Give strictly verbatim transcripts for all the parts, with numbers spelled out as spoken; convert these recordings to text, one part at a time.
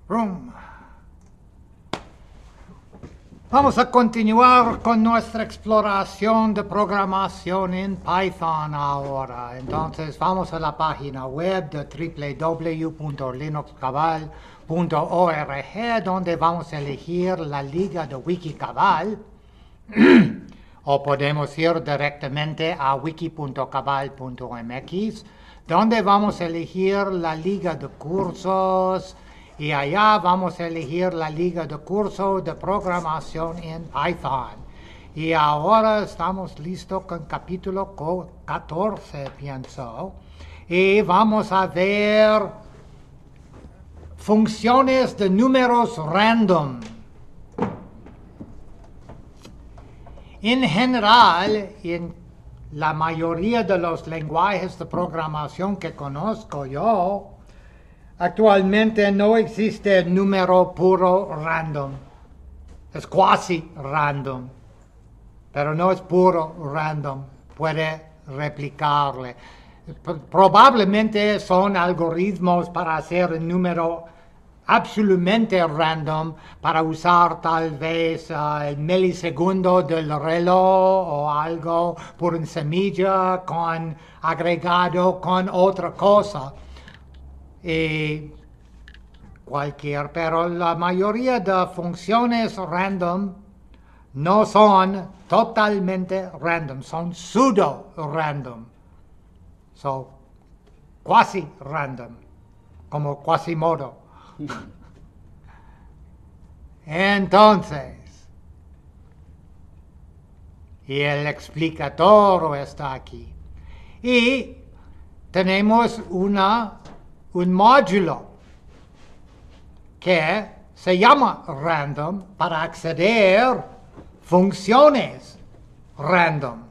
Room. Vamos a continuar con nuestra exploración de programación en Python ahora. Entonces vamos a la página web de w w w punto linux cabal punto org, donde vamos a elegir la liga de Wikicabal. O podemos ir directamente a wiki punto cabal punto m x, donde vamos a elegir la liga de cursos. Y allá vamos a elegir la liga de curso de programación en Python. Y ahora estamos listos con capítulo catorce, pienso. Y vamos a ver funciones de números random. En general, en la mayoría de los lenguajes de programación que conozco yo, actualmente no existe número puro random. Es cuasi random, pero no es puro random. Puede replicarle. Probablemente son algoritmos para hacer un número absolutamente random, para usar tal vez uh, el milisegundo del reloj o algo por una semilla con agregado con otra cosa. Y cualquier, pero la mayoría de funciones random no son totalmente random, son pseudo random, so quasi random, como Quasimodo. Entonces, y el explicador está aquí, y tenemos una un módulo que se llama random para acceder funciones random.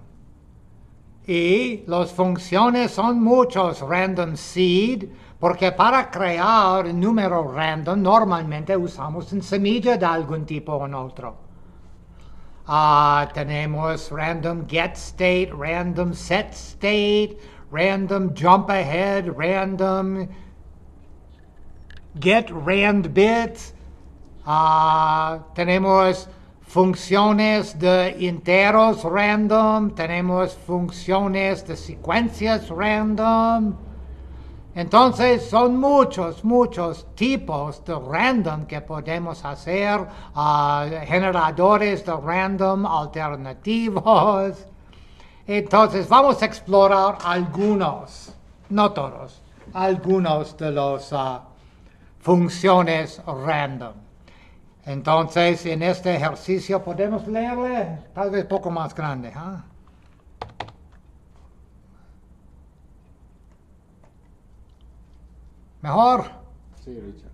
Y las funciones son muchos, random seed, porque para crear un número random normalmente usamos una semilla de algún tipo o otro. Uh, tenemos random get state, random set state, random jump ahead, random get rand bits. Uh, tenemos funciones de enteros random, tenemos funciones de secuencias random. Entonces son muchos, muchos tipos de random que podemos hacer, uh, generadores de random alternativos. Entonces vamos a explorar algunos, no todos, algunos de los uh, funciones random. Entonces, en este ejercicio podemos leerle tal vez un poco más grande. ¿eh? ¿Mejor? Sí, Richard.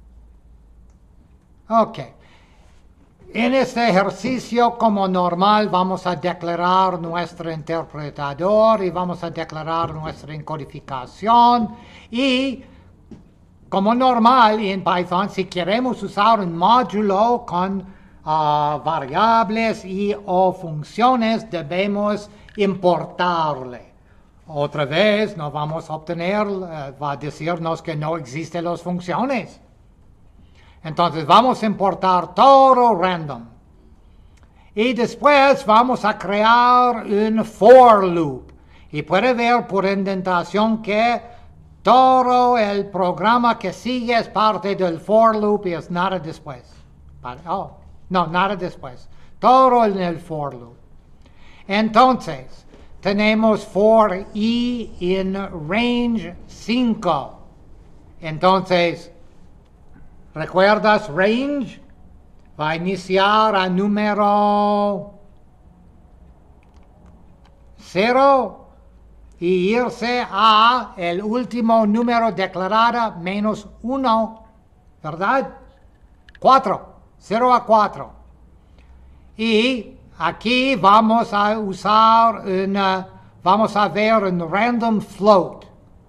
Ok. En este ejercicio, como normal, vamos a declarar nuestro interpretador y vamos a declarar nuestra encodificación. Y como normal en Python, si queremos usar un módulo con uh, variables y o funciones, debemos importarle. Otra vez, no vamos a obtener, uh, va a decirnos que no existen las funciones. Entonces vamos a importar todo random. Y después vamos a crear un for loop. Y puede ver por indentación que todo el programa que sigue es parte del for loop y es nada después. Oh, no, nada después. Todo en el for loop. Entonces, tenemos for i en range cinco. Entonces, ¿recuerdas range? Va a iniciar a número cero y irse a el último número declarado menos uno, ¿verdad? cuatro, cero a cuatro. Y aquí vamos a usar una, vamos a ver un random float.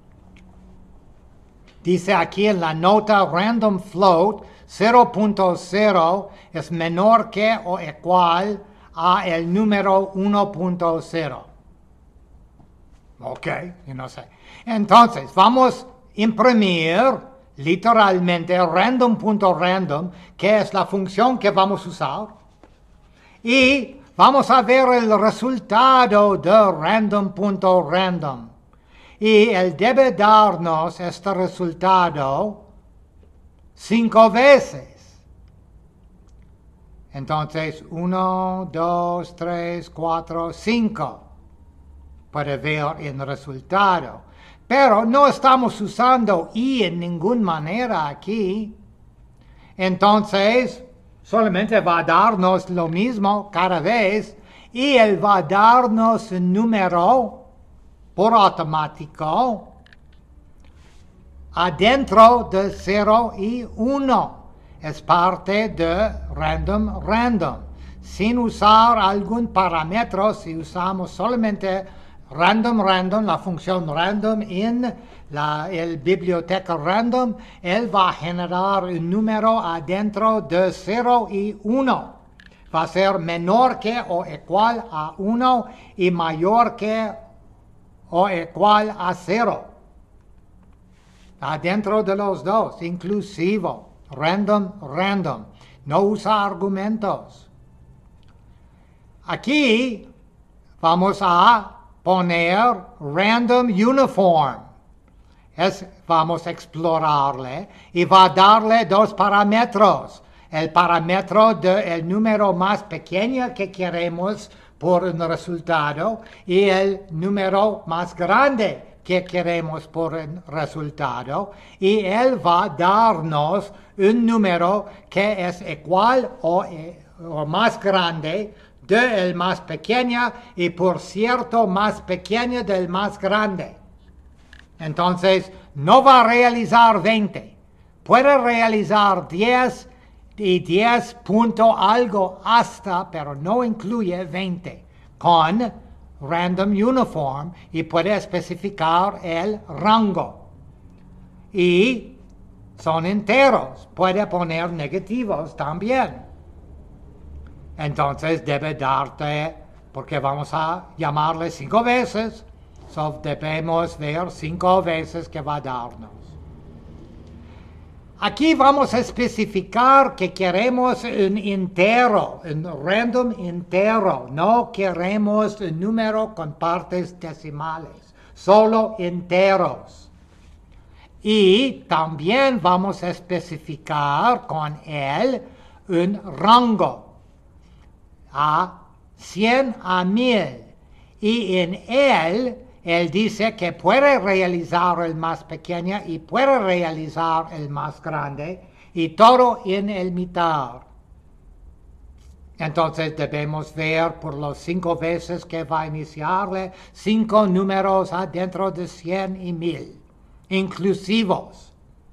Dice aquí en la nota random float cero punto cero es menor que o igual a el número uno punto cero. Ok, yo no sé. Entonces, vamos a imprimir literalmente random.random, que es la función que vamos a usar. Y vamos a ver el resultado de random.random. Y él debe darnos este resultado cinco veces. Entonces, uno, dos, tres, cuatro, cinco. Puede ver el resultado. Pero no estamos usando y en ninguna manera aquí. Entonces, solamente va a darnos lo mismo cada vez. Y él va a darnos un número por automático adentro de cero y uno. Es parte de random random. Sin usar algún parámetro, si usamos solamente random random, la función random en la el biblioteca random, él va a generar un número adentro de cero y uno. Va a ser menor que o igual a uno y mayor que o igual a cero. Adentro de los dos, inclusivo. Random, random. No usa argumentos. Aquí vamos a poner random uniform. Es, vamos a explorarle y va a darle dos parámetros. El parámetro del número más pequeño que queremos por un resultado y el número más grande que queremos por el resultado, y él va a darnos un número que es igual o, o más grande del más pequeño y por cierto más pequeño del más grande. Entonces, no va a realizar veinte. Puede realizar diez y diez punto algo hasta, pero no incluye veinte. Con random uniform y puede especificar el rango. Y son enteros. Puede poner negativos también. Entonces debe darte, porque vamos a llamarle cinco veces, so debemos ver cinco veces que va a darnos. Aquí vamos a especificar que queremos un entero, un random entero. No queremos un número con partes decimales, solo enteros. Y también vamos a especificar con él un rango a cien a mil. Y en él, él dice que puede realizar el más pequeño y puede realizar el más grande y todo en el mitad. Entonces debemos ver por los cinco veces que va a iniciarle cinco números adentro de cien y mil, inclusivos.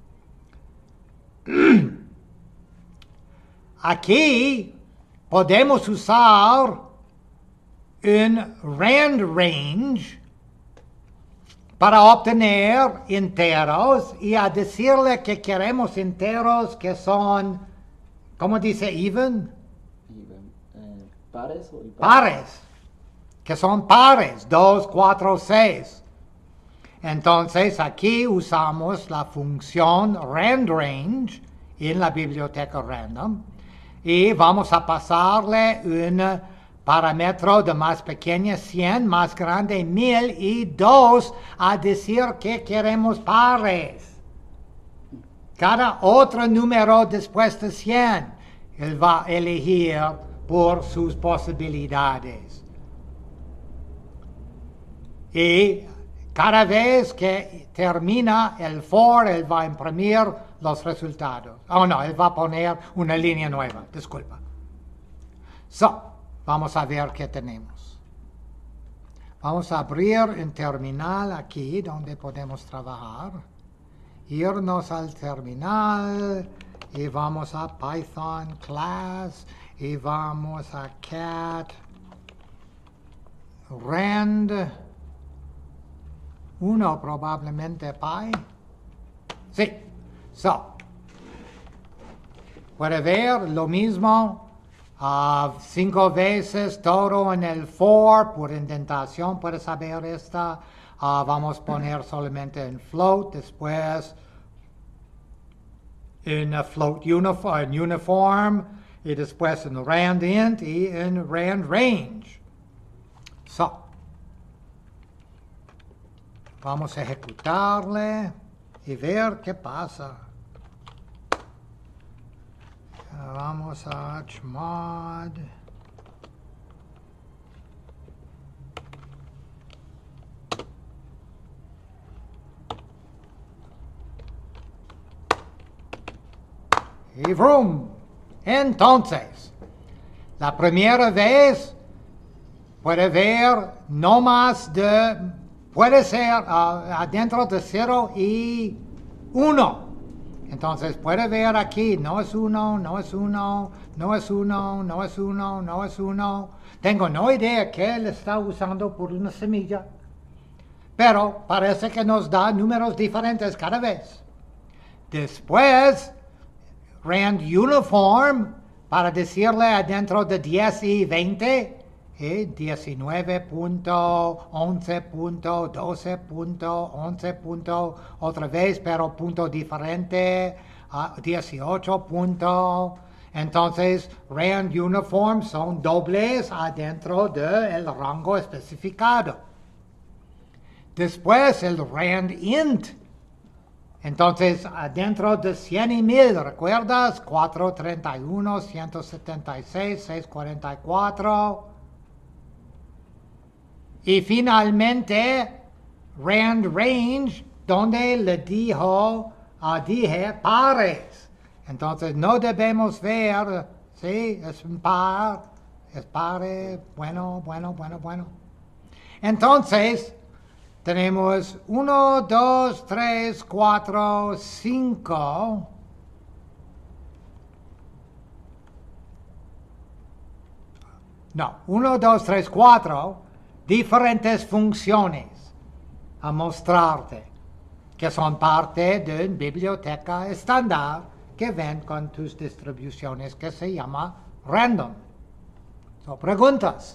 Aquí podemos usar un rand range para obtener enteros y a decirle que queremos enteros que son, ¿cómo dice even? Even. Eh, ¿Pares o impares? Pares, que son pares, dos, cuatro, seis. Entonces aquí usamos la función randRange en la biblioteca random y vamos a pasarle un parámetro de más pequeña cien, más grande mil y dos a decir que queremos pares. Cada otro número después de cien, él va a elegir por sus posibilidades. Y cada vez que termina el for, él va a imprimir los resultados. Oh no, él va a poner una línea nueva, disculpa. So, vamos a ver qué tenemos. Vamos a abrir un terminal aquí donde podemos trabajar. Irnos al terminal y vamos a Python class y vamos a cat rand uno probablemente py. Sí, so. Puede ver lo mismo. Uh, cinco veces todo en el for, por indentación, puedes saber esta. Uh, vamos a poner solamente en float, después en uh, float uniform, en uniform, y después en rand int y en rand range. So, vamos a ejecutarle y ver qué pasa. Uh, vamos a chmod. Y vroom. Entonces, la primera vez puede ver no más de, puede ser uh, adentro de cero y uno. Entonces puede ver aquí, no es uno, no es uno, no es uno, no es uno, no es uno. Tengo no idea qué él está usando por una semilla, pero parece que nos da números diferentes cada vez. Después, rand uniform, para decirle adentro de diez y veinte, eh, diecinueve punto once punto doce punto once punto, otra vez, pero punto diferente, uh, dieciocho punto. Entonces, rand uniform son dobles adentro del rango especificado. Después, el rand int. Entonces, dentro de cien y mil, ¿recuerdas? cuatrocientos treinta y uno, ciento setenta y seis, seiscientos cuarenta y cuatro. Y finalmente, rand range, donde le dijo, uh, dije pares. Entonces, no debemos ver, ¿sí? Es un par, es pare, bueno, bueno, bueno, bueno. Entonces, tenemos uno, dos, tres, cuatro, cinco. No, uno, dos, tres, cuatro diferentes funciones a mostrarte que son parte de una biblioteca estándar que ven con tus distribuciones que se llama random. So, preguntas.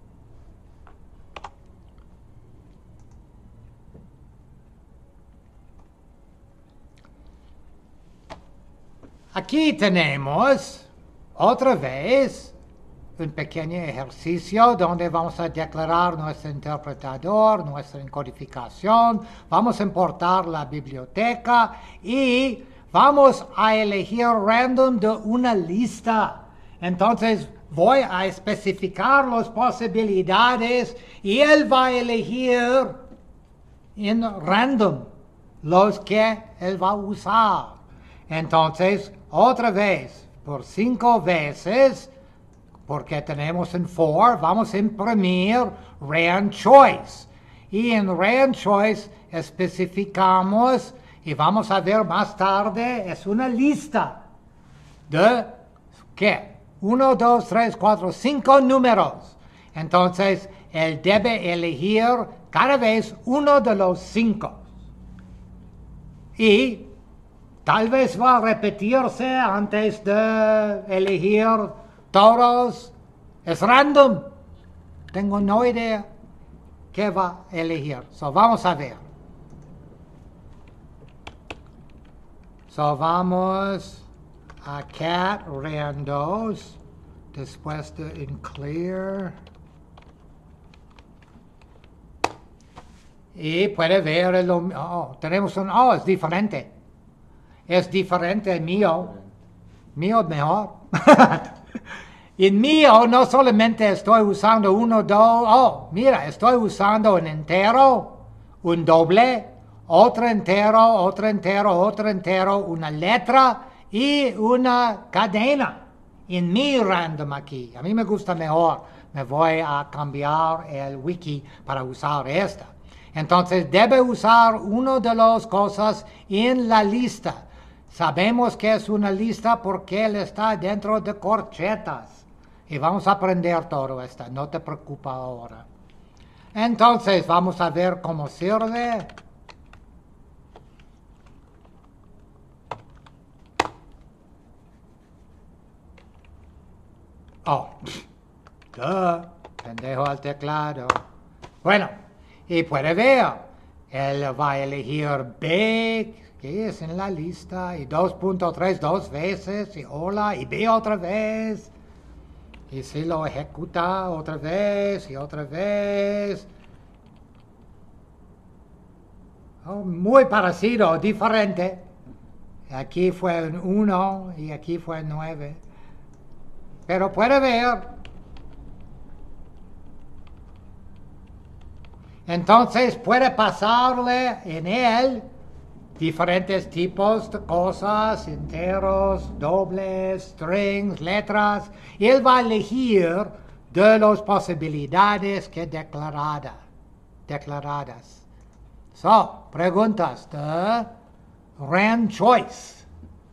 Aquí tenemos otra vez un pequeño ejercicio donde vamos a declarar nuestro interpretador, nuestra encodificación, vamos a importar la biblioteca y vamos a elegir random de una lista. Entonces voy a especificar las posibilidades y él va a elegir en random los que él va a usar. Entonces, otra vez, por cinco veces, porque tenemos un for, vamos a imprimir rand choice. Y en rand choice especificamos, y vamos a ver más tarde, es una lista de, ¿qué? Uno, dos, tres, cuatro, cinco números. Entonces, él debe elegir cada vez uno de los cinco. Y tal vez va a repetirse antes de elegir todos. Es random. Tengo no idea qué va a elegir. So, vamos a ver. So, vamos a cat randos. Después de in clear. Y puede ver el... Oh, tenemos un... Oh, es diferente. Es diferente mío. Mío mejor. En mío no solamente estoy usando uno, dos. Oh, mira, estoy usando un entero, un doble, otro entero, otro entero, otro entero, una letra y una cadena. En mi random aquí. A mí me gusta mejor. Me voy a cambiar el wiki para usar esta. Entonces debe usar una de las cosas en la lista. Sabemos que es una lista porque él está dentro de corchetas. Y vamos a aprender todo esto, no te preocupes ahora. Entonces, vamos a ver cómo sirve. Oh, duh, pendejo al teclado. Bueno, y puede ver, él va a elegir B, aquí es en la lista, y dos punto tres dos veces, y hola, y B otra vez, y si lo ejecuta otra vez, y otra vez. Oh, muy parecido, diferente. Aquí fue un uno y aquí fue nueve. Pero puede ver. Entonces puede pasarle en él diferentes tipos de cosas, enteros, dobles, strings, letras. Y él va a elegir de las posibilidades que declarada, declaradas. So, preguntas de Rand Choice.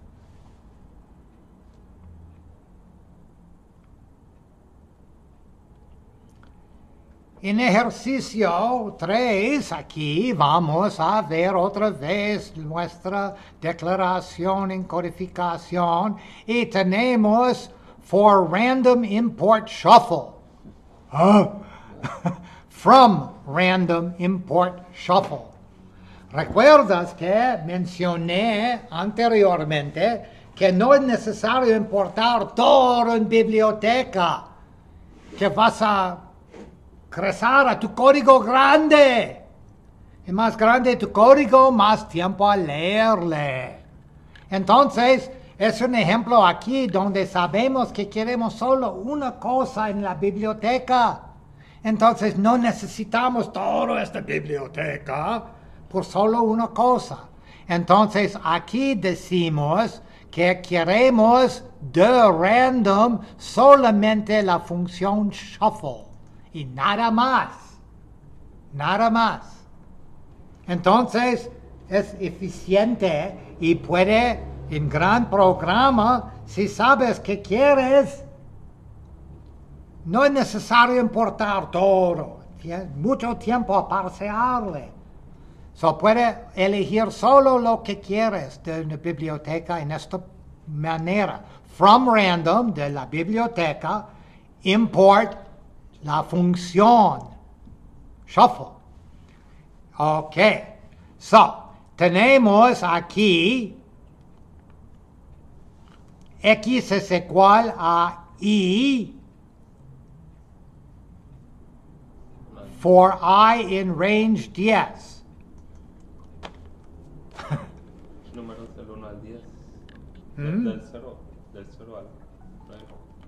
En ejercicio tres, aquí vamos a ver otra vez nuestra declaración en codificación y tenemos for random import shuffle. ¿Ah? From random import shuffle. ¿Recuerdas que mencioné anteriormente que no es necesario importar todo en biblioteca? Que vas a crecer a tu código grande. Y más grande tu código, más tiempo a leerle. Entonces, es un ejemplo aquí donde sabemos que queremos solo una cosa en la biblioteca. Entonces, no necesitamos toda esta biblioteca por solo una cosa. Entonces, aquí decimos que queremos de random solamente la función shuffle. Y nada más. Nada más. Entonces, es eficiente y puede, en gran programa, si sabes que quieres, no es necesario importar todo. Mucho tiempo a parsearle. So, puede elegir solo lo que quieres de una biblioteca en esta manera. From random, de la biblioteca, import la función shuffle. Ok. So, tenemos aquí X es igual a Y for I in range diez. Números del uno al diez. ¿Mm? Del cero, del cero al nueve.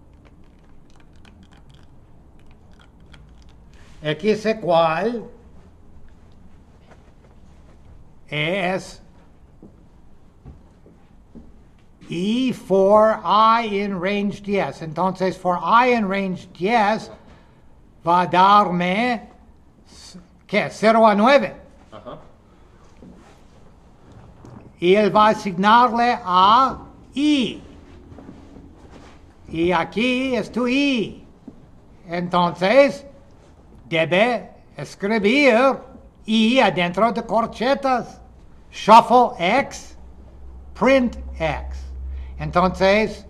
X igual es Y for I in range diez. Entonces, for I in range diez va a darme, ¿qué? cero a nueve. Ajá. Y él va a asignarle a I. Y aquí es tu I. Entonces, debe escribir I adentro de corchetas. Shuffle X, print X. Entonces,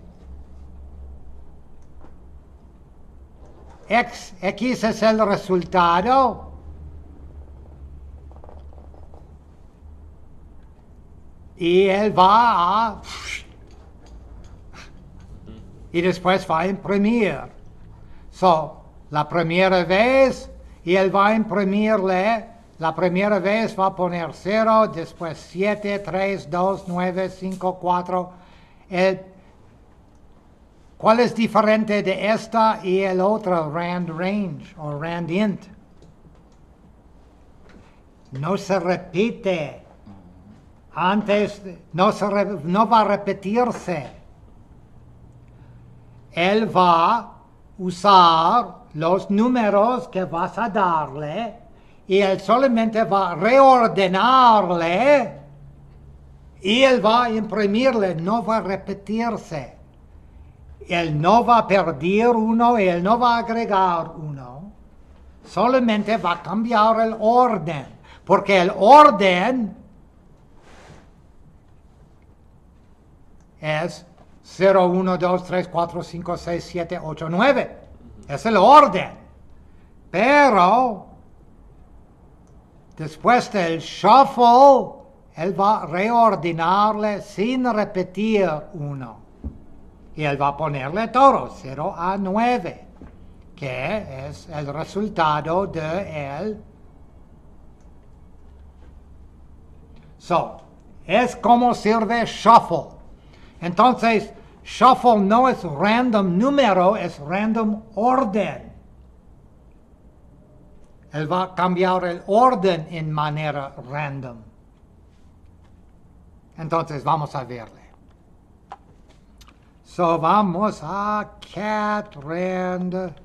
X, X es el resultado. Y él va a... y después va a imprimir. So, la primera vez, y él va a imprimirle, la primera vez va a poner cero, después siete, tres, dos, nueve, cinco, cuatro. El, ¿Cuál es diferente de esta y el otro, rand range o rand int? No se repite. Antes no, se re, no va a repetirse. Él va a usar los números que vas a darle y él solamente va a reordenarle y él va a imprimirle, no va a repetirse. Él no va a perder uno y él no va a agregar uno. Solamente va a cambiar el orden, porque el orden es cero, uno, dos, tres, cuatro, cinco, seis, siete, ocho, nueve. Es el orden. Pero después del shuffle, él va a reordenarle sin repetir uno. Y él va a ponerle todo, cero a nueve, que es el resultado de él. So, es como sirve shuffle. Entonces, shuffle no es random número, es random orden. Él va a cambiar el orden en manera random. Entonces, vamos a verle. So, vamos a cat rand.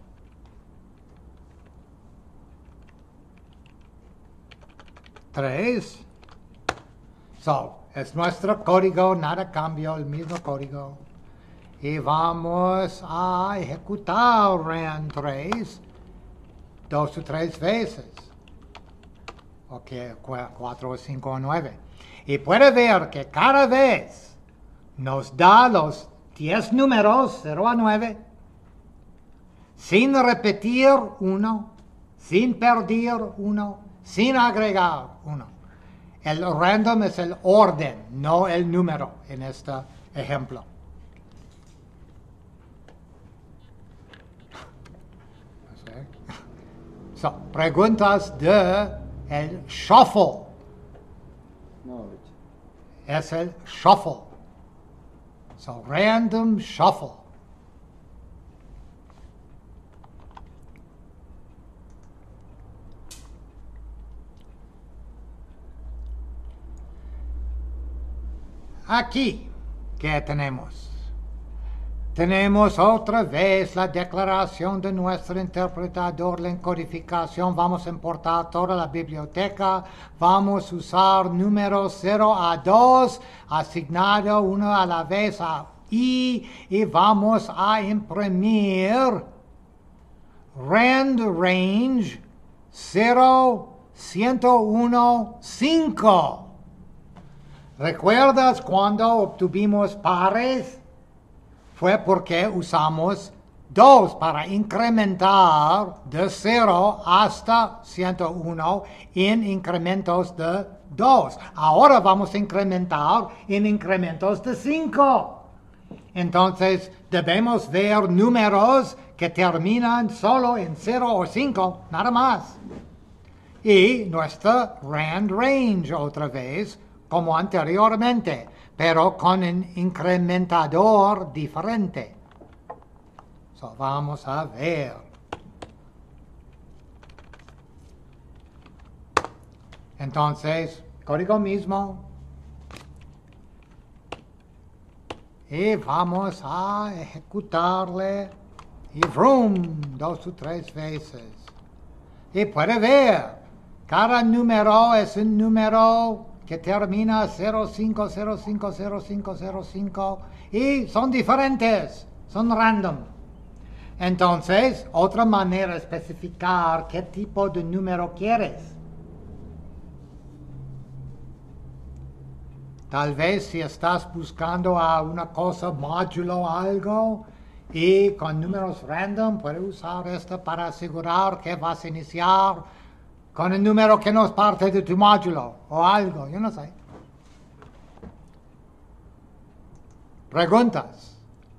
tres. So, es nuestro código, nada cambió, el mismo código. Y vamos a ejecutar rand tres dos o tres veces. Ok, cuatro, cinco, nueve. Y puede ver que cada vez nos da los diez números, cero a nueve, sin repetir uno, sin perder uno, sin agregar uno. El random es el orden, no el número en este ejemplo. So, preguntas de el shuffle. No, Richard. Es el shuffle. So, random shuffle. Aquí, ¿qué tenemos? Tenemos otra vez la declaración de nuestro interpretador, la encodificación. Vamos a importar toda la biblioteca. Vamos a usar números cero a dos, asignado uno a la vez a I, y vamos a imprimir rand range cero, ciento uno, cinco. ¿Recuerdas cuando obtuvimos pares? Fue porque usamos dos para incrementar de cero hasta ciento uno en incrementos de dos. Ahora vamos a incrementar en incrementos de cinco. Entonces debemos ver números que terminan solo en cero o cinco, nada más. Y nuestra rand range otra vez, como anteriormente, pero con un incrementador diferente. So, vamos a ver. Entonces, código mismo. Y vamos a ejecutarle. Y vroom, dos o tres veces. Y puede ver, cada número es un número que termina cero cinco cero cinco cero cinco cero cinco y son diferentes, son random. Entonces, otra manera de especificar qué tipo de número quieres. Tal vez si estás buscando a una cosa módulo algo y con números random, puedes usar esto para asegurar que vas a iniciar con el número que no es parte de tu módulo o algo, yo no sé. ¿Preguntas?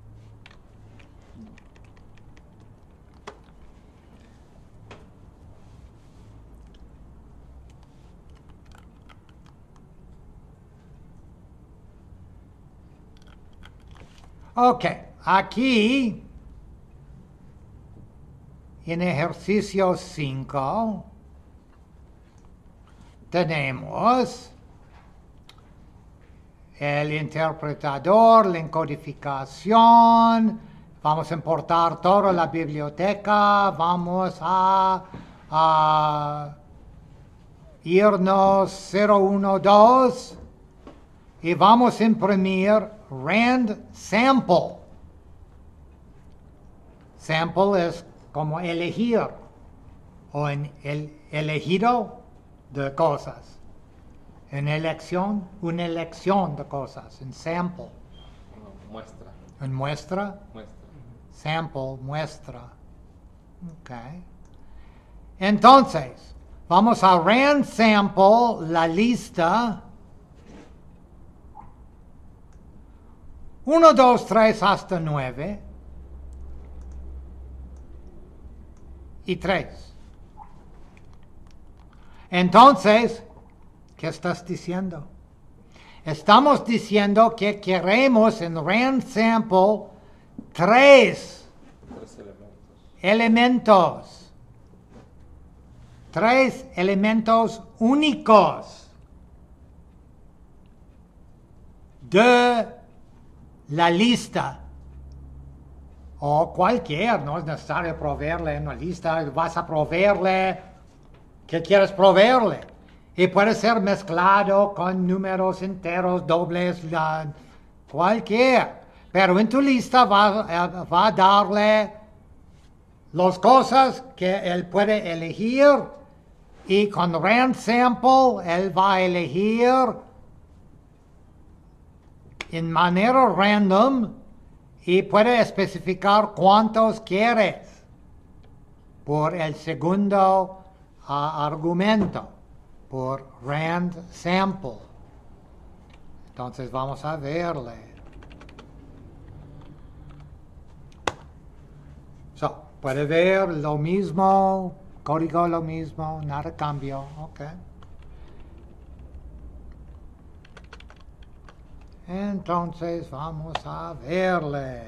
Ok, aquí en ejercicio cinco tenemos el interpretador, la encodificación. Vamos a importar toda la biblioteca. Vamos a, a irnos cero uno dos y vamos a imprimir rand sample. Sample es como elegir o en el elegido de cosas. En elección, una elección de cosas, en sample. No, muestra. En muestra, Muestra. sample, muestra. Ok. Entonces, vamos a rand sample la lista uno, dos, tres hasta nueve y tres. Entonces, ¿qué estás diciendo? Estamos diciendo que queremos en rand sample tres Tres elementos. elementos. Tres elementos únicos de la lista. O cualquier, no es necesario proveerle una lista, vas a proveerle, ¿qué quieres proveerle? Y puede ser mezclado con números enteros, dobles, la, cualquier. Pero en tu lista va, eh, va a darle las cosas que él puede elegir y con rand sample él va a elegir en manera random y puede especificar cuántos quieres por el segundo uh, argumento, por rand sample. Entonces vamos a verle. So, puede ver lo mismo, código lo mismo, nada cambio, ok. Entonces vamos a verle.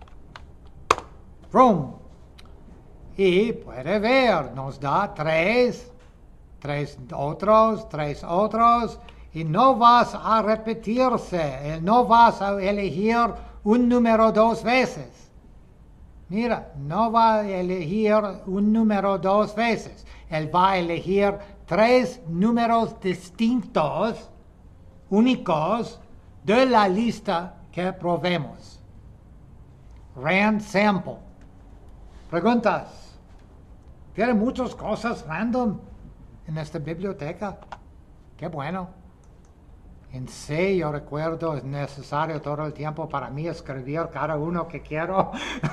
Room. Y puede ver, nos da tres, tres otros, tres otros, y no vas a repetirse, no vas a elegir un número dos veces. Mira, no va a elegir un número dos veces. Él va a elegir tres números distintos, únicos, de la lista que probemos. Rand sample. Preguntas. ¿Tiene muchas cosas random en esta biblioteca? Qué bueno. En C, yo recuerdo, es necesario todo el tiempo para mí escribir cada uno que quiero.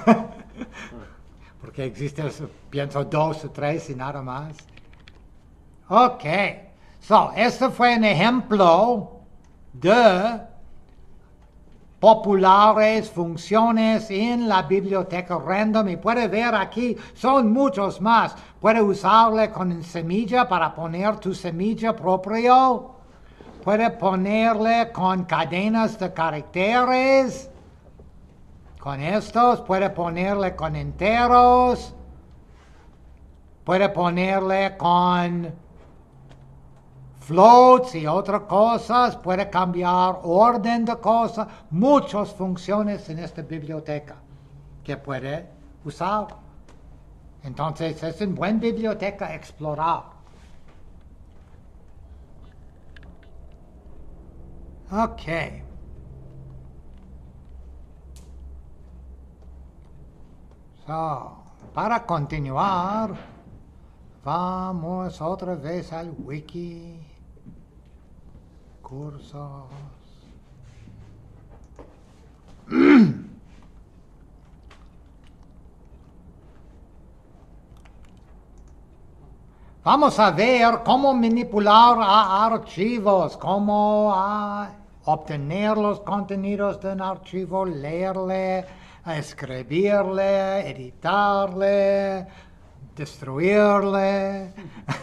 Porque existe, pienso, dos o tres y nada más. Ok. So, este fue un ejemplo de populares funciones en la biblioteca random y puede ver aquí, son muchos más. Puede usarle con semilla para poner tu semilla propio. Puede ponerle con cadenas de caracteres. Con estos. Puede ponerle con enteros. Puede ponerle con floats y otras cosas. Puede cambiar orden de cosas. Muchas funciones en esta biblioteca que puede usar. Entonces es una buena biblioteca explorar. Ok. So, para continuar, vamos otra vez al wiki. Cursos. Vamos a ver cómo manipular a archivos, cómo a obtener los contenidos de un archivo, leerle, escribirle, editarle, destruirle.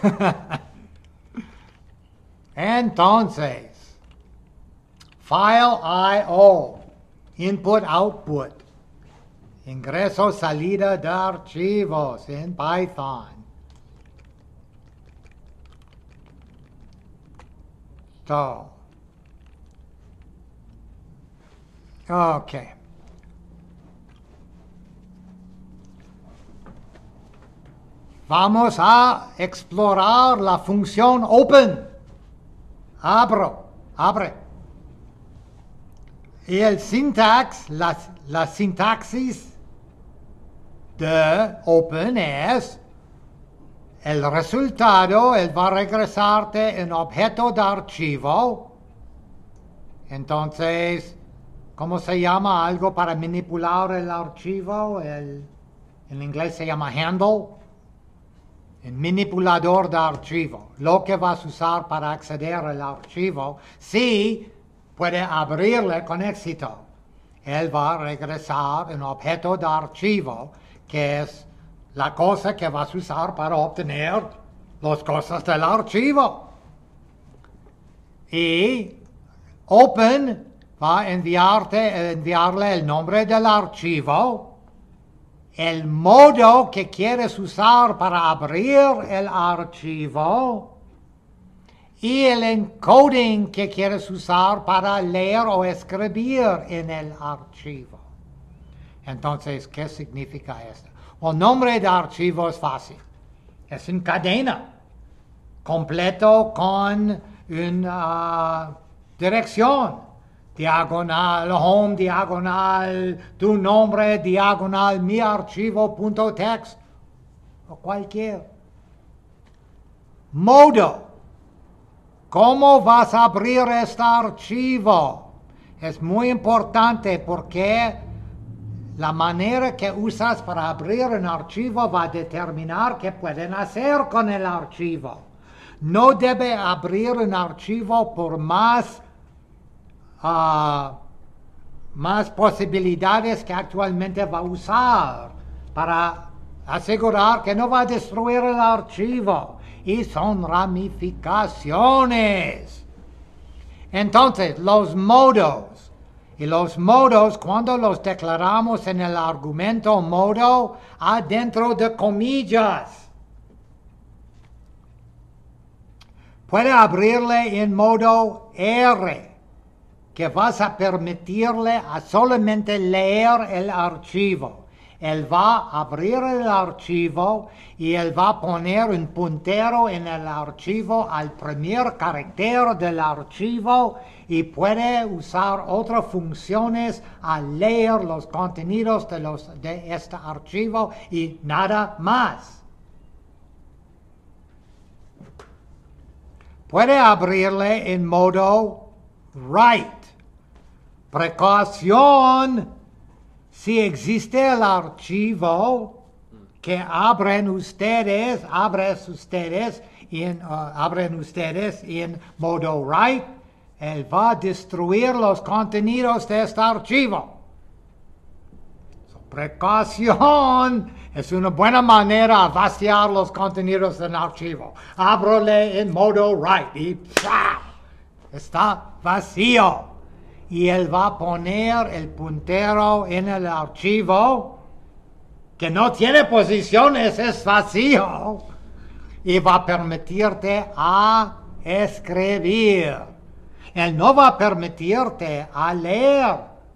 Entonces, file I O, input, output, ingreso, salida de archivos en Python. So, ok. Vamos a explorar la función open. Abro, abre. Y el syntax, la, la sintaxis de open es el resultado, él va a regresarte en objeto de archivo. Entonces, ¿cómo se llama algo para manipular el archivo? El, en inglés se llama handle. El manipulador de archivo. Lo que vas a usar para acceder al archivo, sí puede abrirle con éxito. él va a regresar un objeto de archivo, que es la cosa que vas a usar para obtener las cosas del archivo. Y Open va a enviarte, enviarle el nombre del archivo, el modo que quieres usar para abrir el archivo y el encoding que quieres usar para leer o escribir en el archivo. Entonces, ¿qué significa esto? El nombre de archivo es fácil. Es una cadena completo con una dirección. Diagonal, home, diagonal, tu nombre, diagonal, mi archivo, punto text, o cualquier. Modo. ¿Cómo vas a abrir este archivo? Es muy importante porque la manera que usas para abrir un archivo va a determinar qué pueden hacer con el archivo. No debe abrir un archivo por más, uh, más posibilidades que actualmente va a usar para asegurar que no va a destruir el archivo. Y son ramificaciones. Entonces, los modos. Y los modos, cuando los declaramos en el argumento modo, adentro de comillas. Puede abrirle en modo R, que vas a permitirle a solamente leer el archivo. Él va a abrir el archivo y él va a poner un puntero en el archivo al primer carácter del archivo y puede usar otras funciones al leer los contenidos de, los, de este archivo y nada más. Puede abrirle en modo write. Precaución. Si existe el archivo que abren ustedes, abres ustedes en, uh, abren ustedes en modo write, él va a destruir los contenidos de este archivo. So, precaución, es una buena manera de vaciar los contenidos del archivo. Ábrele en modo write y ¡pah! Está vacío. Y él va a poner el puntero en el archivo que no tiene posiciones, es vacío, y va a permitirte a escribir. Él no va a permitirte a leer,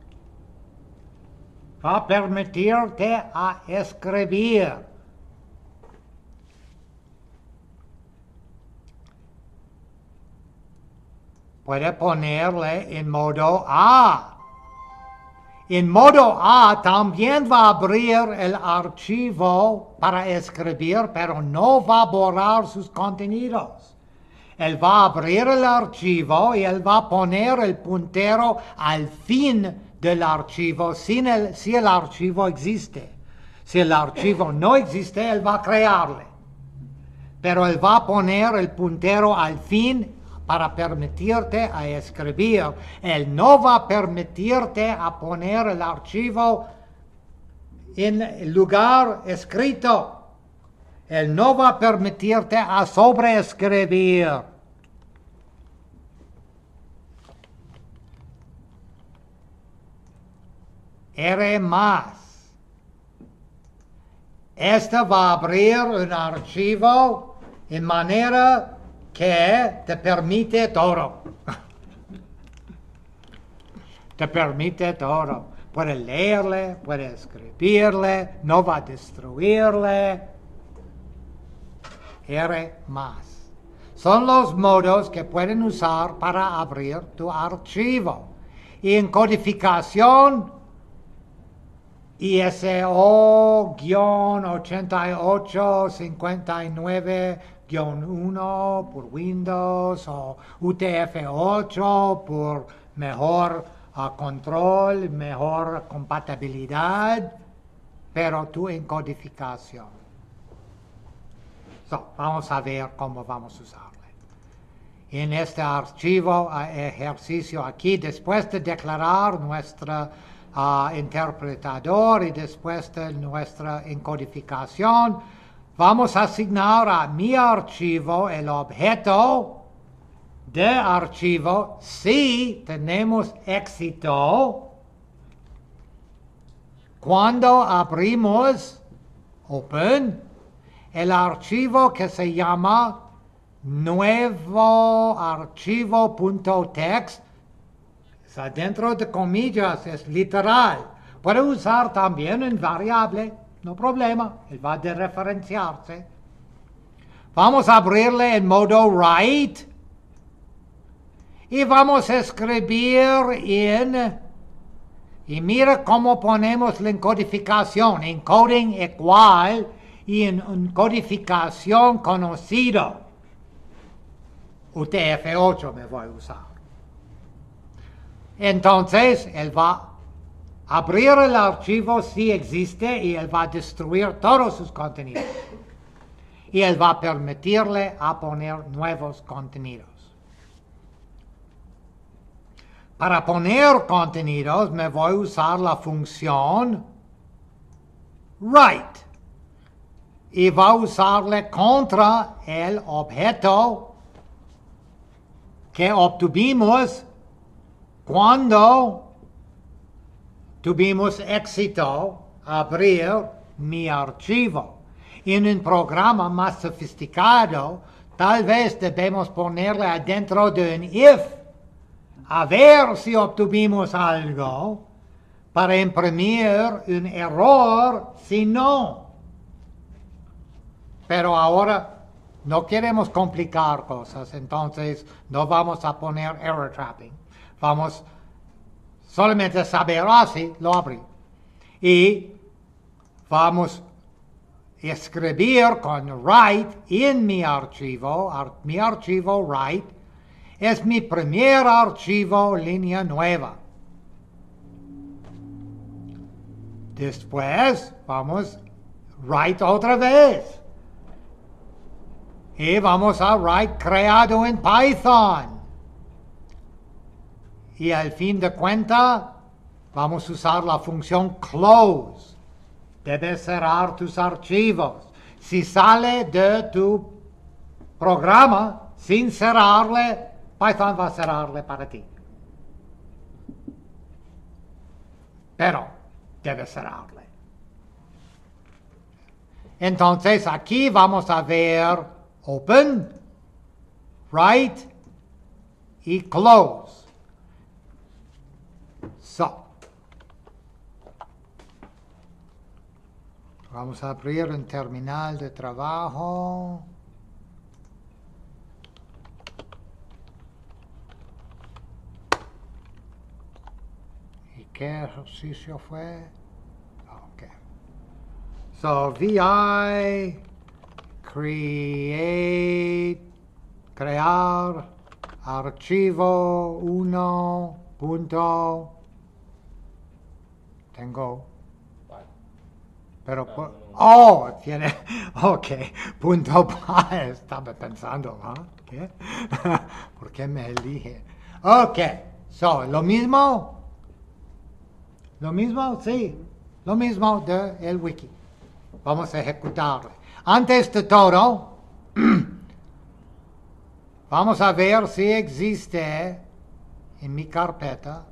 va a permitirte a escribir. Puede ponerle en modo A. En modo A también va a abrir el archivo para escribir, pero no va a borrar sus contenidos. Él va a abrir el archivo y él va a poner el puntero al fin del archivo sin el, si el archivo existe. Si el archivo no existe, él va a crearle. Pero él va a poner el puntero al fin para permitirte a escribir. Él no va a permitirte a poner el archivo en el lugar escrito. Él no va a permitirte a sobreescribir. R más. Este va a abrir un archivo en manera que te permite todo. Te permite todo. Puede leerle, puede escribirle, no va a destruirle. R más. Son los modos que pueden usar para abrir tu archivo. Y en codificación, I S O ochenta y ocho cincuenta y nueve uno por Windows o U T F ocho por mejor uh, control, mejor compatibilidad, pero tu encodificación. So, vamos a ver cómo vamos a usarle. En este archivo, uh, ejercicio aquí, después de declarar nuestra uh, interpretador y después de nuestra encodificación, vamos a asignar a mi archivo el objeto de archivo si tenemos éxito cuando abrimos Open el archivo que se llama nuevo archivo.text. Está dentro de comillas, es literal. Puede usar también un variable, no problema, él va a referenciarse. Vamos a abrirle en modo write y vamos a escribir en, y mira cómo ponemos la encodificación, encoding igual y en encodificación conocido. U T F ocho me voy a usar. Entonces, él va a abrir el archivo si existe y él va a destruir todos sus contenidos. Y él va a permitirle a poner nuevos contenidos. Para poner contenidos me voy a usar la función write. Y va a usarle contra el objeto que obtuvimos cuando tuvimos éxito abrir mi archivo. En un programa más sofisticado, tal vez debemos ponerle adentro de un if, a ver si obtuvimos algo, para imprimir un error si no. Pero ahora no queremos complicar cosas, entonces no vamos a poner error trapping. Vamos solamente a saber, ah, sí, lo abrí. Y vamos a escribir con write en mi archivo, ar, mi archivo write, es mi primer archivo línea nueva. Después vamos write otra vez. Y vamos a write creado en Python. Y al fin de cuentas, vamos a usar la función close. Debes cerrar tus archivos. Si sale de tu programa sin cerrarle, Python va a cerrarle para ti. Pero debes cerrarle. Entonces aquí vamos a ver open, write y close. So, vamos a abrir un terminal de trabajo. ¿Y qué ejercicio fue? Ok. So, V I, create, crear, archivo uno, punto. Tengo. Pero, oh, tiene, ok, punto, estaba pensando, ¿ah? ¿Qué? ¿Por qué me elige? Ok, so, lo mismo, lo mismo, sí, lo mismo de el wiki. Vamos a ejecutarlo. Antes de todo, vamos a ver si existe en mi carpeta,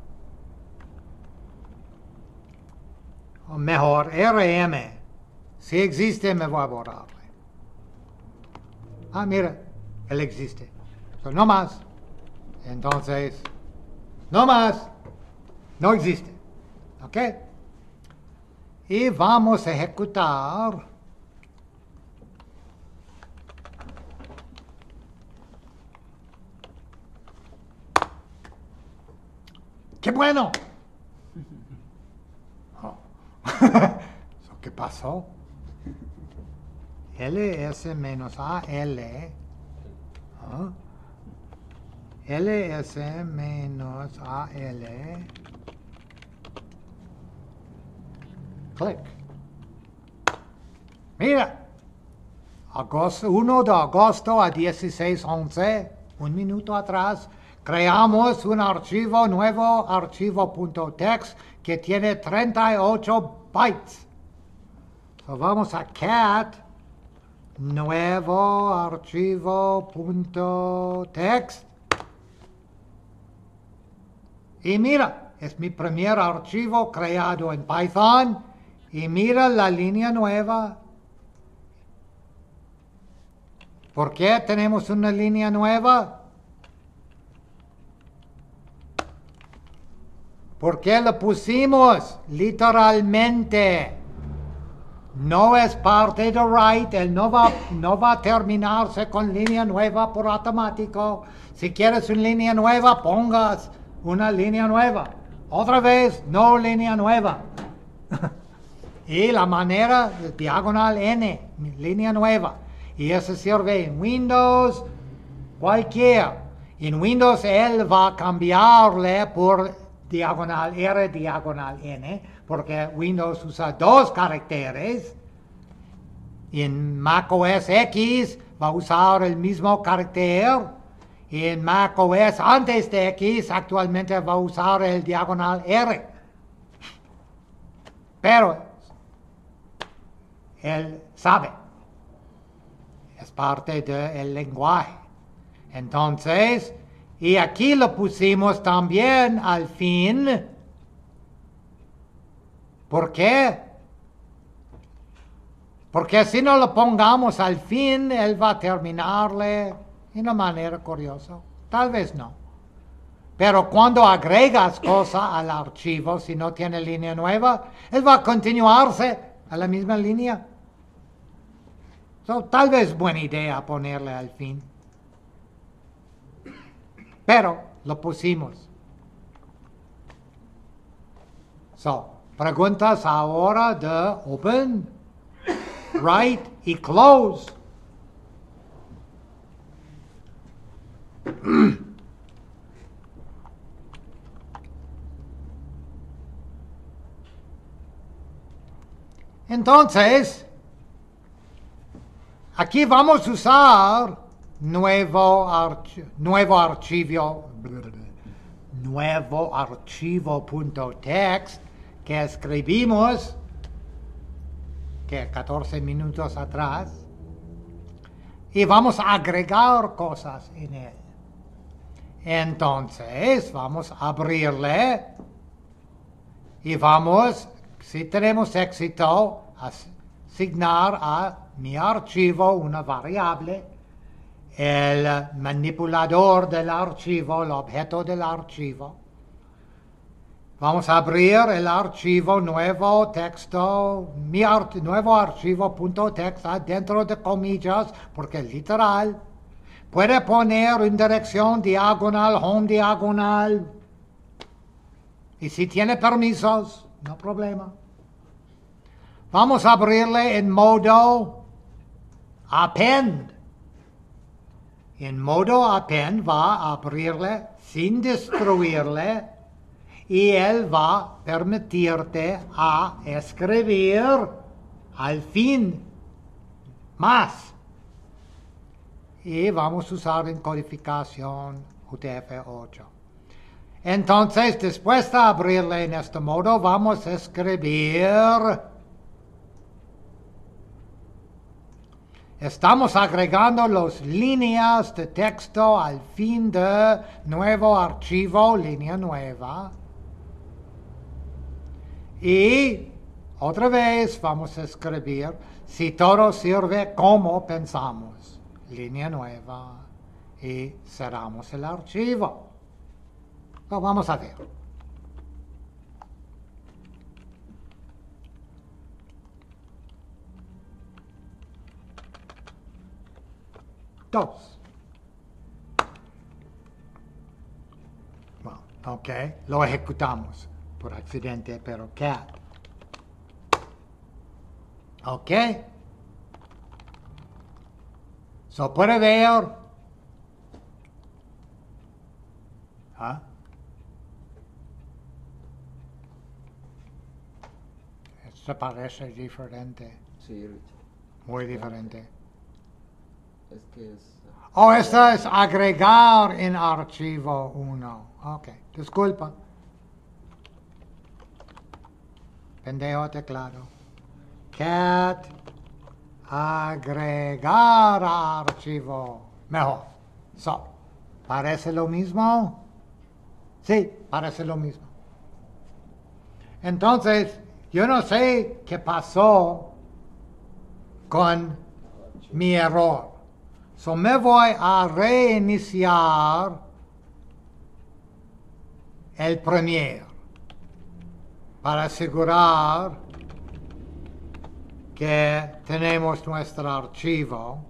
o mejor, R M. Si existe, me voy a borrarle. Ah, mira, él existe. So, no más. Entonces, no más. No existe. ¿Ok? Y vamos a ejecutar. ¡Qué bueno! Oh. ¿Qué pasó? L S menos A L. ¿Ah? L S menos A L. Clic. Mira. Agosto, uno de agosto a dieciséis once, un minuto atrás, creamos un archivo nuevo, archivo.txt, que tiene treinta y ocho bytes. So, vamos a cat nuevo archivo.txt. Y mira, es mi primer archivo creado en Python. Y mira la línea nueva. ¿Por qué tenemos una línea nueva? Porque lo pusimos literalmente. No es parte de write. Él no va, no va a terminarse con línea nueva por automático. Si quieres una línea nueva, pongas una línea nueva. Otra vez, no línea nueva. Y la manera, diagonal N, línea nueva. Y eso sirve en Windows, cualquiera. En Windows él va a cambiarle por diagonal R, diagonal N, porque Windows usa dos caracteres. En macOS X va a usar el mismo carácter. Y en macOS antes de X actualmente va a usar el diagonal R. Pero él sabe. Es parte del lenguaje. Entonces, y aquí lo pusimos también al fin. ¿Por qué? Porque si no lo pongamos al fin, él va a terminarle de una manera curiosa. Tal vez no. Pero cuando agregas cosas al archivo, si no tiene línea nueva, él va a continuarse a la misma línea. So, tal vez buena idea ponerle al fin. Pero lo pusimos. So, preguntas ahora de open, write y close. Entonces, aquí vamos a usar nuevo, arch nuevo archivo, nuevo archivo.txt que escribimos que catorce minutos atrás y vamos a agregar cosas en él. Entonces, vamos a abrirle y vamos, si tenemos éxito, a asignar a mi archivo una variable. El manipulador del archivo, el objeto del archivo. Vamos a abrir el archivo nuevo texto, mi art nuevo archivo.txt dentro de comillas, porque es literal. Puede poner en dirección diagonal, home diagonal. Y si tiene permisos, no problema. Vamos a abrirle en modo append. En modo append va a abrirle sin destruirle y él va a permitirte a escribir al fin más. Y vamos a usar en codificación U T F ocho. Entonces, después de abrirle en este modo, vamos a escribir. Estamos agregando las líneas de texto al fin de nuevo archivo, línea nueva. Y otra vez vamos a escribir si todo sirve como pensamos. Línea nueva. Y cerramos el archivo. Lo vamos a ver. Dos. Bueno, ok, lo ejecutamos por accidente, pero cat. Ok. So puede ver. ¿Ah? Esto parece diferente. Sí, Richard. Muy diferente. Es que es... Oh, esta es agregar en archivo uno. Ok, disculpa. Pendejo teclado. Cat agregar a archivo. Mejor. So, ¿parece lo mismo? Sí, parece lo mismo. Entonces, yo no sé qué pasó con mi error. So, me voy a reiniciar el Premiere para asegurar que tenemos nuestro archivo.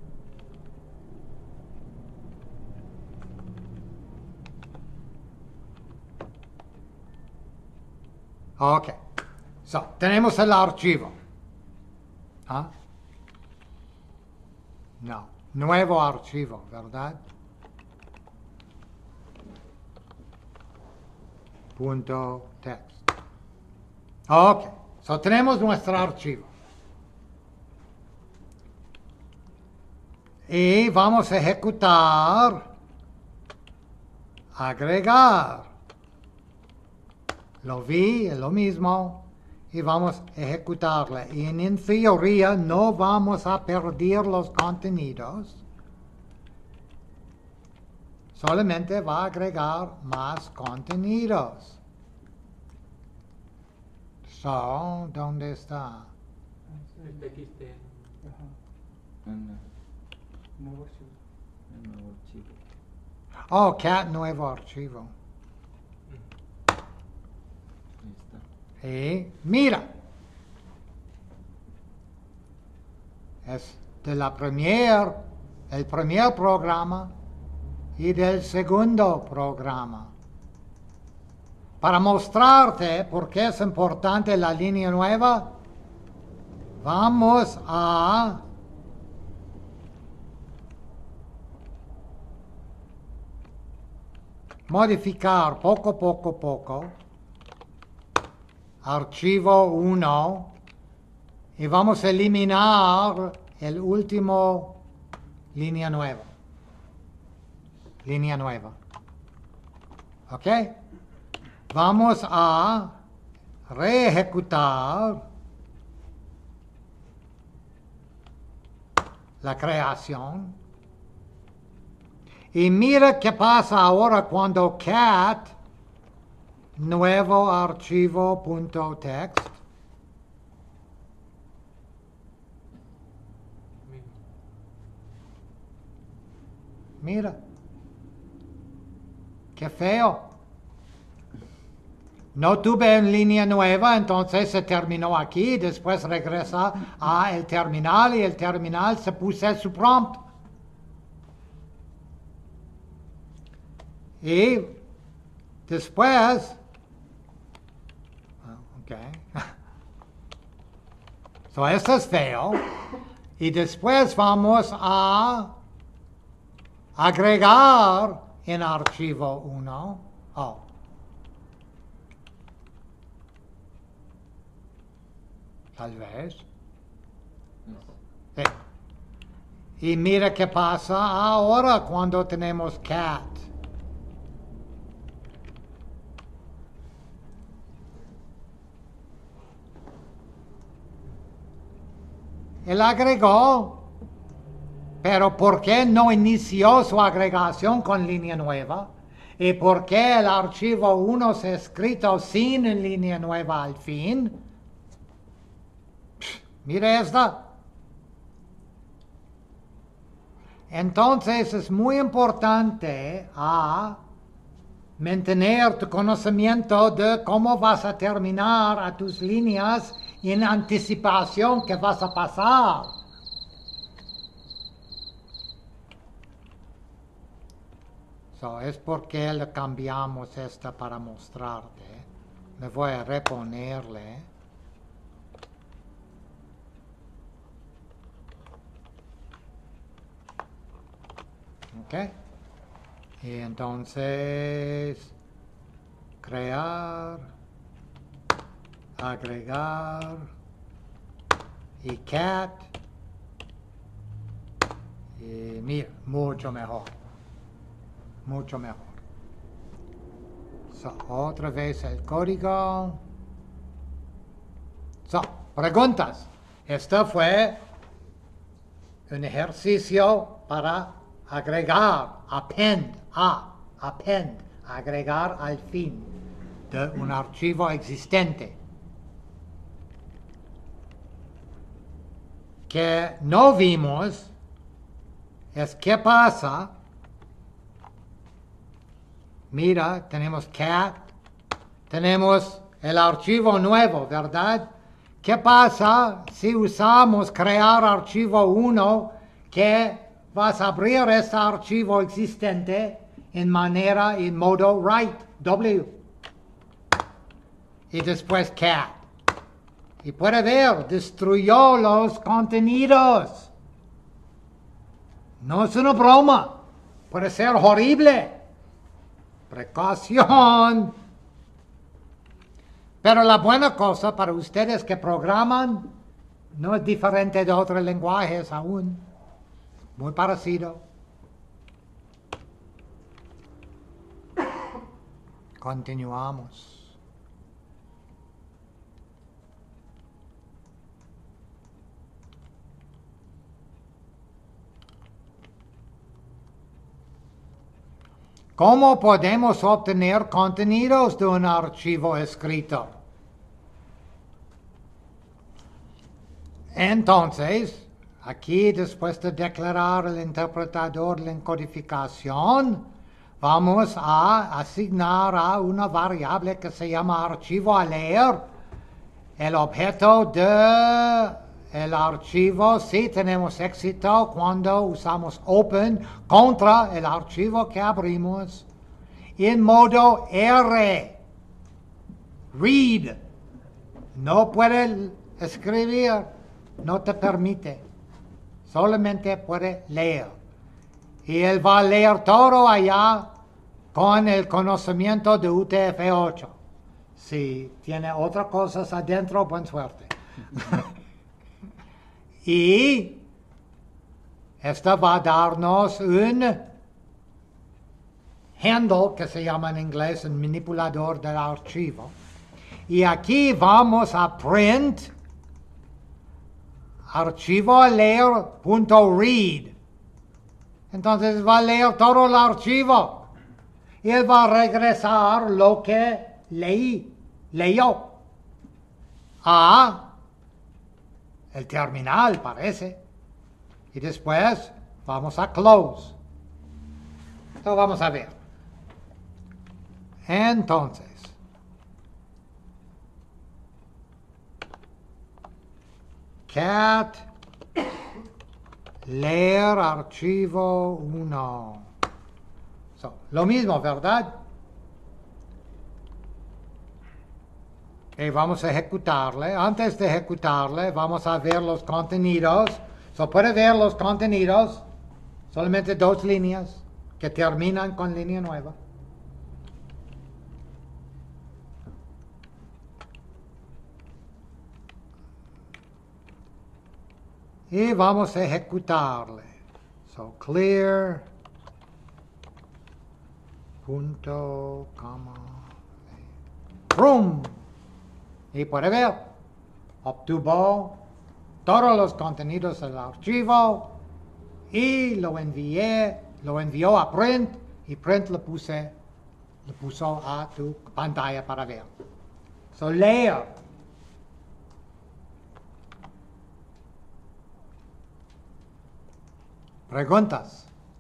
Ok. So, tenemos el archivo. ¿Ah? No. Nuevo archivo, ¿verdad? Punto text. Ok. So, tenemos nuestro archivo. Y vamos a ejecutar. Agregar. Lo vi, es lo mismo. Y vamos a ejecutarla. Y en, en teoría no vamos a perder los contenidos. Solamente va a agregar más contenidos. So, ¿dónde está? El T X T. Ajá. En, nuevo archivo. En nuevo archivo. Oh, cat nuevo archivo. Ahí está. Y mira. Es de la primer, el primer programa y del segundo programa. Para mostrarte por qué es importante la línea nueva, vamos a modificar poco, poco, poco. Archivo uno. Y vamos a eliminar el último línea nueva. Línea nueva. ¿Ok? Vamos a reejecutar la creación. Y mira qué pasa ahora cuando cat nuevo archivo punto text. Mira. Qué feo. No tuve en línea nueva, entonces se terminó aquí, después regresa a el terminal y el terminal se puso su prompt. Y después, ok, so esto es feo, y después vamos a agregar en archivo uno. Oh. Tal vez. Sí. Y mira qué pasa ahora cuando tenemos cat. Él agregó, pero ¿por qué no inició su agregación con línea nueva? ¿Y por qué el archivo uno se ha escrito sin línea nueva al fin? Mire esta. Entonces es muy importante a mantener tu conocimiento de cómo vas a terminar a tus líneas en anticipación que vas a pasar. So, es porque le cambiamos esta para mostrarte. Me voy a reponerle. Ok. Y entonces, crear, agregar, y cat, Y mira, mucho mejor. Mucho mejor. So, otra vez el código. So, preguntas. Este fue un ejercicio para agregar, append, a, append, agregar al fin de un archivo existente. Que no vimos es qué pasa. Mira, tenemos cat, tenemos el archivo nuevo, ¿verdad? ¿Qué pasa si usamos crear archivo uno que vas a abrir este archivo existente en manera, en modo write, W? Y después cat. Y puede ver, destruyó los contenidos. No es una broma. Puede ser horrible. Precaución. Pero la buena cosa para ustedes que programan no es diferente de otros lenguajes aún. Muy parecido. Continuamos. ¿Cómo podemos obtener contenidos de un archivo escrito? Entonces, aquí después de declarar el interpretador de encodificación, vamos a asignar a una variable que se llama archivo a leer el objeto de el archivo, si tenemos éxito cuando usamos open contra el archivo que abrimos en modo R. Read. No puede escribir, no te permite. Solamente puede leer. Y él va a leer todo allá con el conocimiento de U T F ocho. Si tiene otras cosas adentro, buena suerte. Y esta va a darnos un handle que se llama en inglés un manipulador del archivo. Y aquí vamos a print archivo a leer punto read. Entonces va a leer todo el archivo. Y él va a regresar lo que leí, leyó a el terminal, parece. Y después vamos a close. Entonces vamos a ver. Entonces, cat leer archivo uno. So, lo mismo, ¿verdad? Y vamos a ejecutarle. Antes de ejecutarle, vamos a ver los contenidos. So, puede ver los contenidos. Solamente dos líneas que terminan con línea nueva. Y vamos a ejecutarle. So, clear. Punto, coma. Boom. Y puede ver, obtuvo todos los contenidos del archivo y lo envié, lo envió a print y print lo puse, lo puso a tu pantalla para ver. So, leer. Preguntas.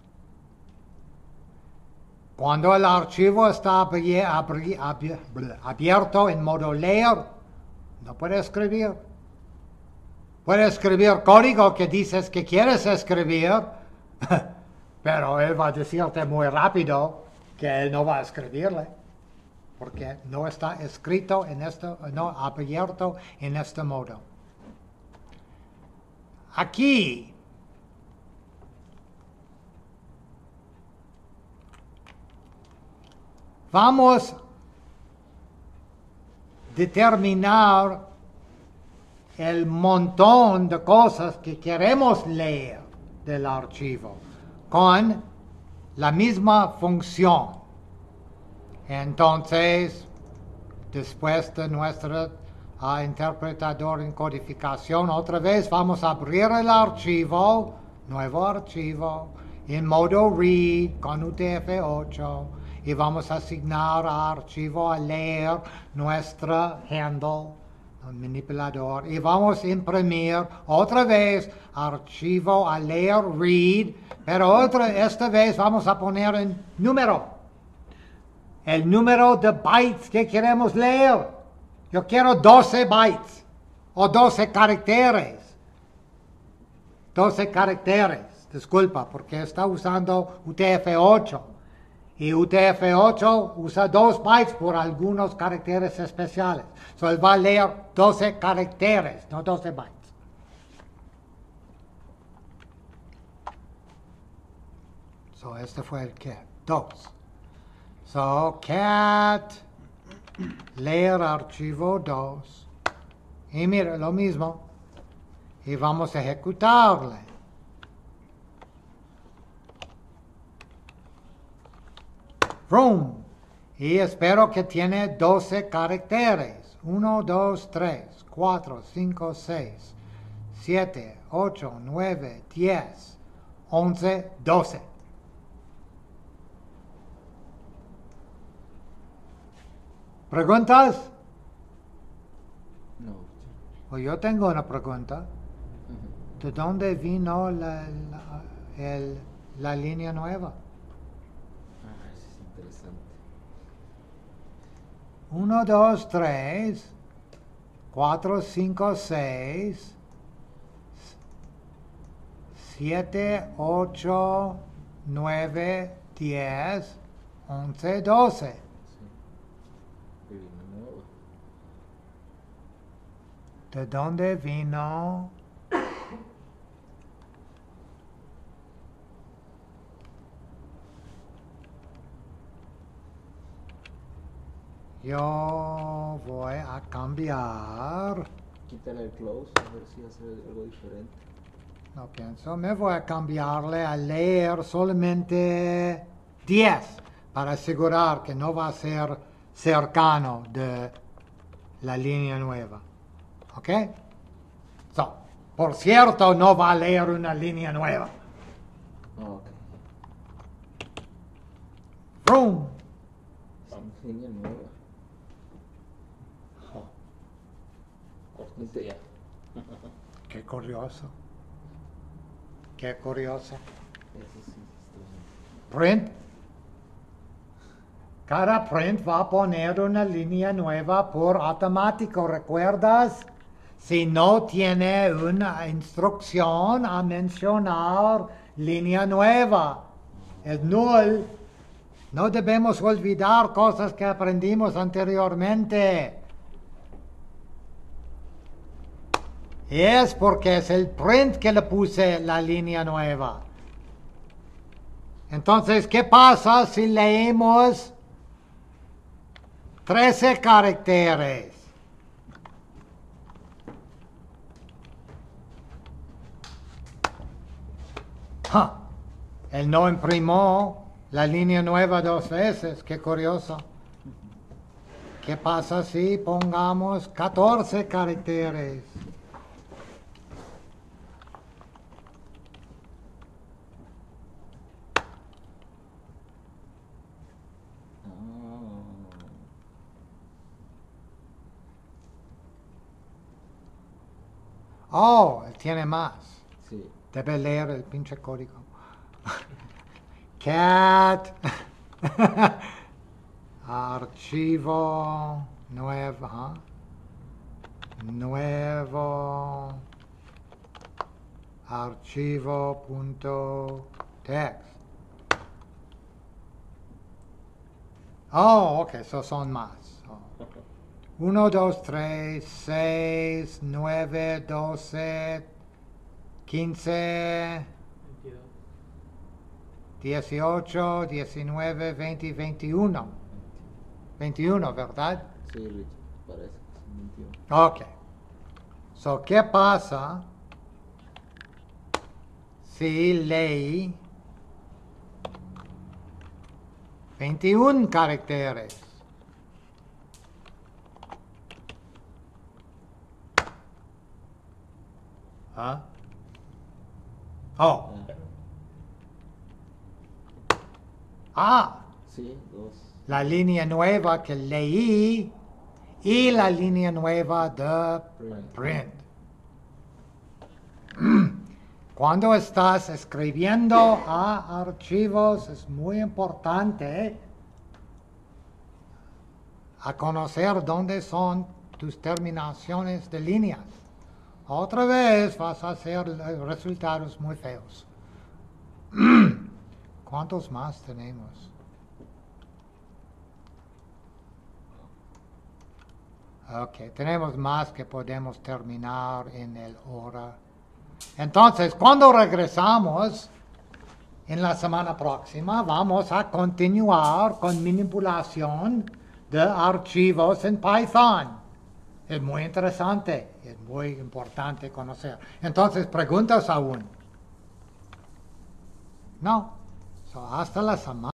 Cuando el archivo está abri abri abri abierto en modo leer, no puede escribir. Puede escribir código que dices que quieres escribir, pero él va a decirte muy rápido que él no va a escribirle, porque no está escrito en este, no abierto en este modo. Aquí vamos a determinar el montón de cosas que queremos leer. del archivo con la misma función. Entonces, después de nuestro uh, interpretador en codificación, otra vez vamos a abrir el archivo, nuevo archivo, en modo read con U T F ocho, y vamos a asignar al archivo a leer nuestro handle, un manipulador, y vamos a imprimir otra vez archivo a leer read, pero otra, esta vez vamos a poner en número. El número de bytes que queremos leer. Yo quiero doce bytes o doce caracteres. doce caracteres, disculpa, porque está usando U T F ocho. Y U T F ocho usa dos bytes por algunos caracteres especiales. So, él va a leer doce caracteres, no doce bytes. So, este fue el cat, dos. So, cat, leer archivo dos. Y mira, lo mismo. Y vamos a ejecutarle. Room. Y espero que tiene doce caracteres. uno, dos, tres, cuatro, cinco, seis, siete, ocho, nueve, diez, once, doce. ¿Preguntas? No. Pues yo tengo una pregunta. ¿De dónde vino la, la, el, la línea nueva? Ah, eso es interesante. uno, dos, tres, cuatro, cinco, seis, siete, ocho, nueve, diez, once, doce. Sí. Que vino nuevo. ¿De dónde vino? Yo voy a cambiar. Quítale el close, a ver si hace algo diferente. No pienso, me voy a cambiarle a leer solamente diez para asegurar que no va a ser cercano de la línea nueva. ¿Ok? So, por cierto, no va a leer una línea nueva. Ah, ok. Boom. Sí, línea nueva. Cortesía. Qué curioso. Qué curioso. Eso sí, está Print. Cada print va a poner una línea nueva por automático, ¿recuerdas? Si no tiene una instrucción a mencionar línea nueva, es null. No debemos olvidar cosas que aprendimos anteriormente. Es porque es el print que le puse la línea nueva. Entonces, ¿qué pasa si leemos trece caracteres? Huh. Él no imprimió la línea nueva dos veces. Qué curioso. ¿Qué pasa si pongamos catorce caracteres? Oh, él tiene más. Sí. Debe leer el pinche código. Cat. Archivo. Nuevo. ¿huh? Nuevo. Archivo punto text. Oh, ok, eso son más. Oh. uno, dos, tres, seis, nueve, doce, quince, veintidós, dieciocho, diecinueve, veinte y veintiuno. veintiuno, ¿verdad? Sí, Rich, parece que son veintiuno. Ok. So, ¿qué pasa si leí veintiún caracteres. ¿Ah? Oh. Ah, Sí, dos. la línea nueva que leí y la línea nueva de Print. print. Cuando estás escribiendo a archivos es muy importante a conocer dónde son tus terminaciones de líneas. Otra vez vas a hacer resultados muy feos. ¿Cuántos más tenemos? Ok, tenemos más que podemos terminar en el hora. Entonces, cuando regresamos en la semana próxima, vamos a continuar con manipulación de archivos en Python. Es muy interesante, es muy importante conocer. Entonces, ¿preguntas aún? No. So, hasta la semana.